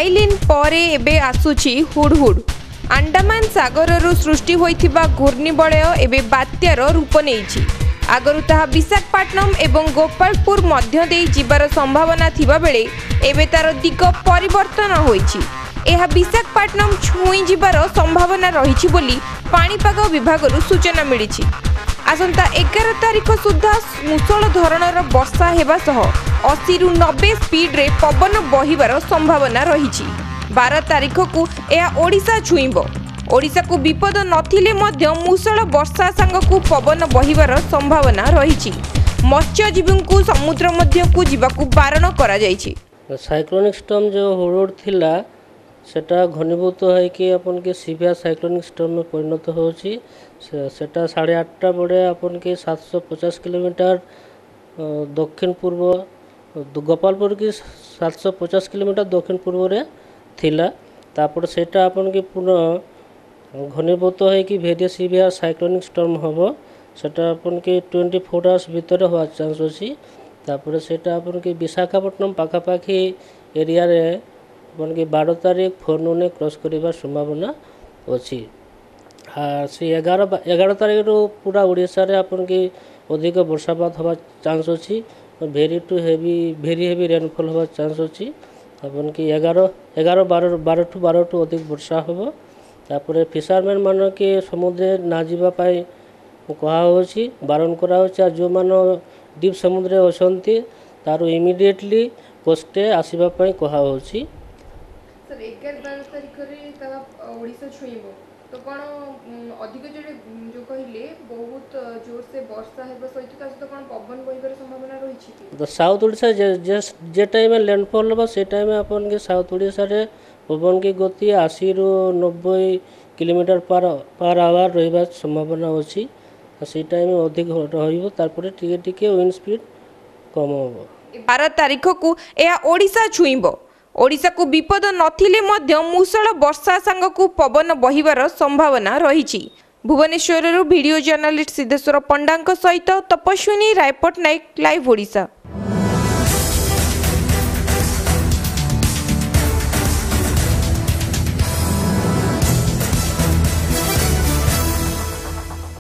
Hyaline परे एबे आसुची हुडहुड अंडमान सागर सृष्टि होइथिबा घूर्णिबलय एबे बात्यार रूप नेइछि। आगरु ताहा विशाखापट्टनम एवं गोपालपुर मध्य देई जिबार संभावना थिबा बेले एबे तार दिग परिवर्तन होइछि। एहा विशाखापट्टनम छुई जिबार संभावना रहिछि बोली पाणीपाग विभागरु सूचना मिलिछि। आसंता 11 तारिख सुधा मुसळ धरणर वर्षा हेबा सह 80 रु 90 स्पीड रे पवन बहिबार संभावना रहिछि। 12 तारिख को यह ओडिशा छुईब। ओडिशा को विपद नथिले मध्य मुसळ वर्षा सांगकु पवन बहिबार संभावना रहिछि। मत्स्यजीवी को समुद्र मध्य को जिबाकु बारण करा जाइछि। साइक्लोनिक स्टॉर्म जो हुडहुड थिला सेटा घनीभूत है कि अपन के सीवियर साइक्लोनिक स्टॉर्म में परिणत होछि। सेटा 8:30 बड़े अपन के 750 किलोमीटर दक्षिण पूर्व गोपालपुर की 750 किलोमीटर दक्षिण पूर्व रे थिला। तापर सेटा अपन के पुनः घनीभूत है कि वेरी सीवियर साइक्लोनिक स्टॉर्म हबो। सेटा अपन के 24 आवर्स भीतर हुआ चांस अछि। तापर सेटा अपन के विशाखापट्टनम पाखापाखी एरिया रे अपन के 12 तारीख फोरनूने क्रॉस करिबार संभावना अछि। से 11 तारीख रो पूरा ओडिशा रे अपन के अधिक वर्षापात हवा चांस अछि। वेरी हेवी रेनफॉल हवा चांस अछि। अपन के 12 टू अधिक वर्षा हबो। तापर फिशरमैन मान के समुद्र ना जीवा पाई कहा होछि, बारण करा होछि। जो मान डीप समुद्र अछंती तारो इमिडिएटली कोस्टे आसीबा पाई कहा होछि। सर 11-12 तारिख रे ता ओडिशा छुईबो तो कोन अधिक जो कहिले बहुत जोर से वर्षा हेबा सहित ता तो कोन पवन बहिबार संभावना रहिछि कि द साउथ ओडिशा जे टाइम में लैंडफॉल होबा से टाइम में अपन के साउथ ओडिशा रे पवन की गति 80 रु 90 किलोमीटर पर आवर रहबा संभावना अछि। से टाइम में अधिक रहिबो तारपरे टिके विंड स्पीड कम होबो। 12 तारिख को यह ओडिशा छुईब। ओडिशा को विपद नथिले मध्य मुसळ वर्षा सांगकु पवन बहिबार संभावना रहिछि। भुवनेश्वर वीडियो जर्नलिस्ट सिद्धेश्वर पंडा सहित तपस्विनी रायपटनायक लाइव ओडिशा।